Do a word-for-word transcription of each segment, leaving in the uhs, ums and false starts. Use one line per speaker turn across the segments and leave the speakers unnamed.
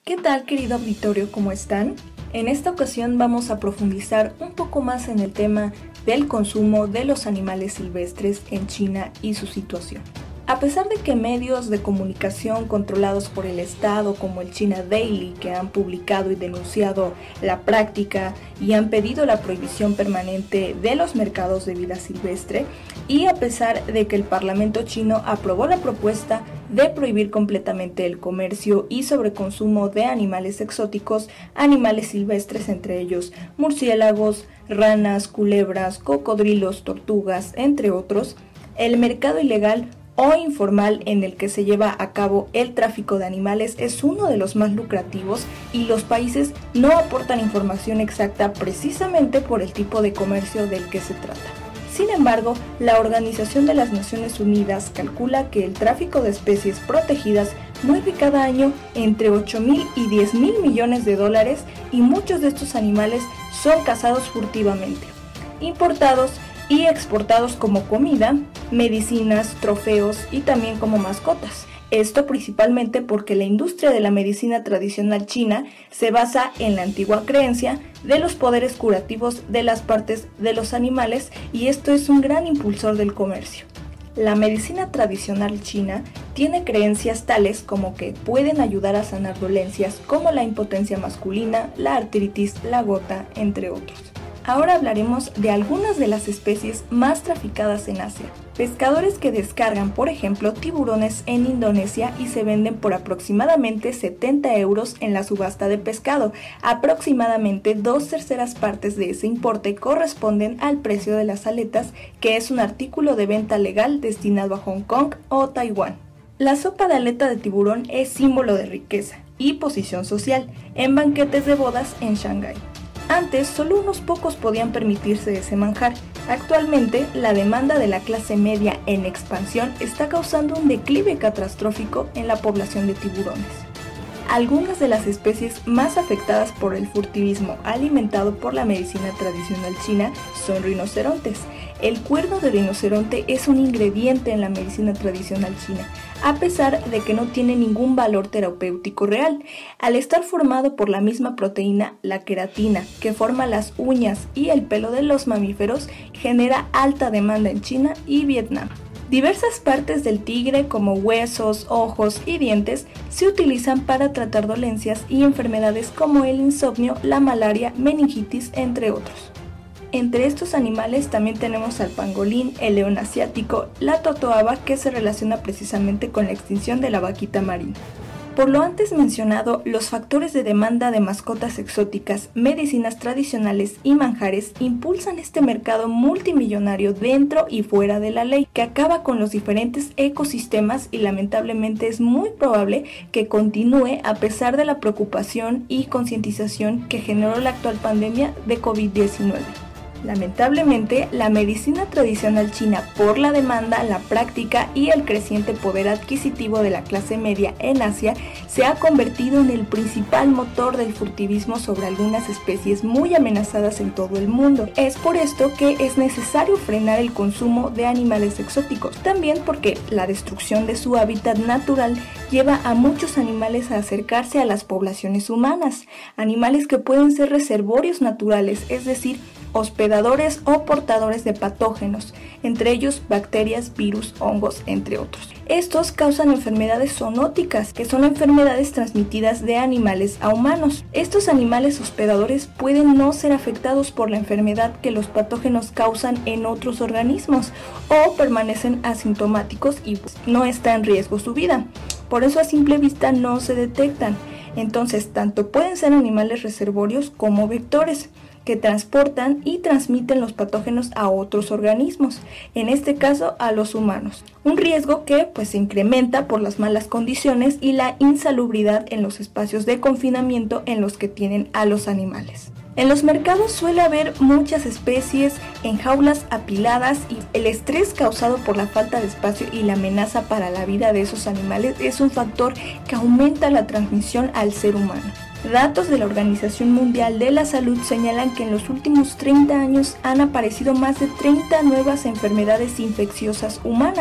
¿Qué tal, querido auditorio? ¿Cómo están? En esta ocasión vamos a profundizar un poco más en el tema del consumo de los animales silvestres en China y su situación. A pesar de que medios de comunicación controlados por el Estado como el China Daily, que han publicado y denunciado la práctica y han pedido la prohibición permanente de los mercados de vida silvestre, y a pesar de que el Parlamento chino aprobó la propuesta de prohibir completamente el comercio y sobreconsumo de animales exóticos, animales silvestres, entre ellos murciélagos, ranas, culebras, cocodrilos, tortugas, entre otros, el mercado ilegal o informal en el que se lleva a cabo el tráfico de animales es uno de los más lucrativos, y los países no aportan información exacta precisamente por el tipo de comercio del que se trata. Sin embargo, la Organización de las Naciones Unidas calcula que el tráfico de especies protegidas mueve cada año entre ocho mil y diez mil millones de dólares, y muchos de estos animales son cazados furtivamente, importados y exportados como comida, medicinas, trofeos y también como mascotas. Esto principalmente porque la industria de la medicina tradicional china se basa en la antigua creencia de los poderes curativos de las partes de los animales, y esto es un gran impulsor del comercio. La medicina tradicional china tiene creencias tales como que pueden ayudar a sanar dolencias como la impotencia masculina, la artritis, la gota, entre otros. Ahora hablaremos de algunas de las especies más traficadas en Asia. Pescadores que descargan, por ejemplo, tiburones en Indonesia y se venden por aproximadamente setenta euros en la subasta de pescado. Aproximadamente dos terceras partes de ese importe corresponden al precio de las aletas, que es un artículo de venta legal destinado a Hong Kong o Taiwán. La sopa de aleta de tiburón es símbolo de riqueza y posición social en banquetes de bodas en Shanghái. Antes, solo unos pocos podían permitirse ese manjar. Actualmente, la demanda de la clase media en expansión está causando un declive catastrófico en la población de tiburones. Algunas de las especies más afectadas por el furtivismo alimentado por la medicina tradicional china son rinocerontes. El cuerno de rinoceronte es un ingrediente en la medicina tradicional china, a pesar de que no tiene ningún valor terapéutico real, al estar formado por la misma proteína, la queratina, que forma las uñas y el pelo de los mamíferos, genera alta demanda en China y Vietnam. Diversas partes del tigre, como huesos, ojos y dientes, se utilizan para tratar dolencias y enfermedades como el insomnio, la malaria, meningitis, entre otros. Entre estos animales también tenemos al pangolín, el león asiático, la totoaba, que se relaciona precisamente con la extinción de la vaquita marina. Por lo antes mencionado, los factores de demanda de mascotas exóticas, medicinas tradicionales y manjares impulsan este mercado multimillonario dentro y fuera de la ley, que acaba con los diferentes ecosistemas, y lamentablemente es muy probable que continúe a pesar de la preocupación y concientización que generó la actual pandemia de COVID diecinueve. Lamentablemente, la medicina tradicional china, por la demanda, la práctica y el creciente poder adquisitivo de la clase media en Asia, se ha convertido en el principal motor del furtivismo sobre algunas especies muy amenazadas en todo el mundo. Es por esto que es necesario frenar el consumo de animales exóticos, también porque la destrucción de su hábitat natural lleva a muchos animales a acercarse a las poblaciones humanas, animales que pueden ser reservorios naturales, es decir, hospedadores o portadores de patógenos, entre ellos bacterias, virus, hongos, entre otros. Estos causan enfermedades zoonóticas, que son enfermedades transmitidas de animales a humanos. Estos animales hospedadores pueden no ser afectados por la enfermedad que los patógenos causan en otros organismos, o permanecen asintomáticos y no está en riesgo su vida. Por eso a simple vista no se detectan. Entonces, tanto pueden ser animales reservorios como vectores, que transportan y transmiten los patógenos a otros organismos, en este caso a los humanos. Un riesgo que pues se incrementa por las malas condiciones y la insalubridad en los espacios de confinamiento en los que tienen a los animales. En los mercados suele haber muchas especies en jaulas apiladas, y el estrés causado por la falta de espacio y la amenaza para la vida de esos animales es un factor que aumenta la transmisión al ser humano. Datos de la Organización Mundial de la Salud señalan que en los últimos treinta años han aparecido más de treinta nuevas enfermedades infecciosas humanas,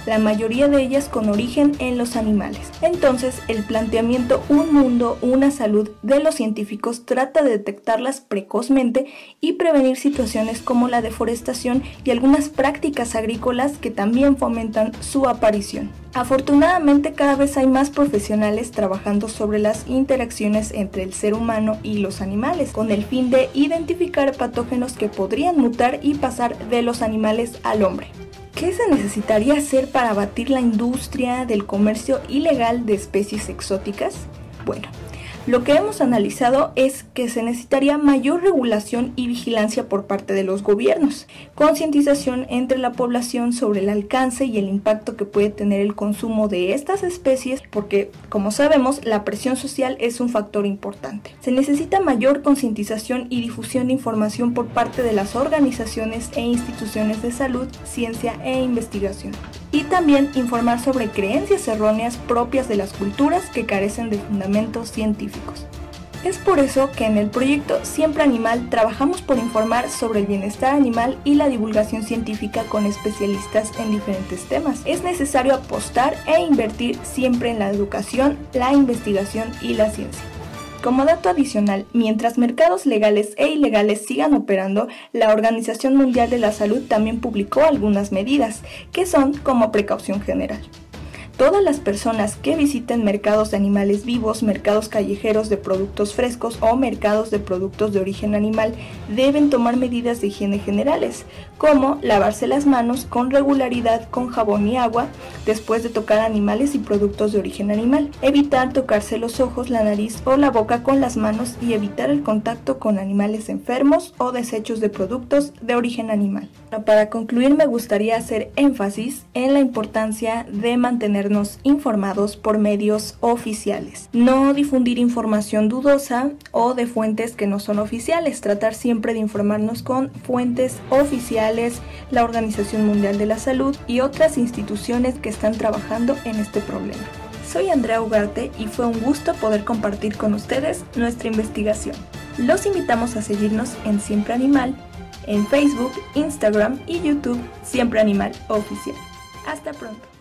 la mayoría de ellas con origen en los animales. Entonces, el planteamiento Un Mundo, Una Salud de los científicos trata de detectarlas precozmente y prevenir situaciones como la deforestación y algunas prácticas agrícolas que también fomentan su aparición. Afortunadamente, cada vez hay más profesionales trabajando sobre las interacciones entre el ser humano y los animales, con el fin de identificar patógenos que podrían mutar y pasar de los animales al hombre. ¿Qué se necesitaría hacer para abatir la industria del comercio ilegal de especies exóticas? Bueno, lo que hemos analizado es que se necesitaría mayor regulación y vigilancia por parte de los gobiernos, concientización entre la población sobre el alcance y el impacto que puede tener el consumo de estas especies, porque, como sabemos, la presión social es un factor importante. Se necesita mayor concientización y difusión de información por parte de las organizaciones e instituciones de salud, ciencia e investigación. Y también informar sobre creencias erróneas propias de las culturas que carecen de fundamentos científicos. Es por eso que en el proyecto Siempre Animal trabajamos por informar sobre el bienestar animal y la divulgación científica con especialistas en diferentes temas. Es necesario apostar e invertir siempre en la educación, la investigación y la ciencia. Como dato adicional, mientras mercados legales e ilegales sigan operando, la Organización Mundial de la Salud también publicó algunas medidas, que son como precaución general. Todas las personas que visiten mercados de animales vivos, mercados callejeros de productos frescos o mercados de productos de origen animal deben tomar medidas de higiene generales, como lavarse las manos con regularidad con jabón y agua después de tocar animales y productos de origen animal, evitar tocarse los ojos, la nariz o la boca con las manos y evitar el contacto con animales enfermos o desechos de productos de origen animal. Para concluir, me gustaría hacer énfasis en la importancia de mantenernos informados por medios oficiales. No difundir información dudosa o de fuentes que no son oficiales. Tratar siempre de informarnos con fuentes oficiales, la Organización Mundial de la Salud y otras instituciones que están trabajando en este problema. Soy Andrea Ugarte y fue un gusto poder compartir con ustedes nuestra investigación. Los invitamos a seguirnos en Siempre Animal, en Facebook, Instagram y YouTube, Siempre Animal Oficial. Hasta pronto.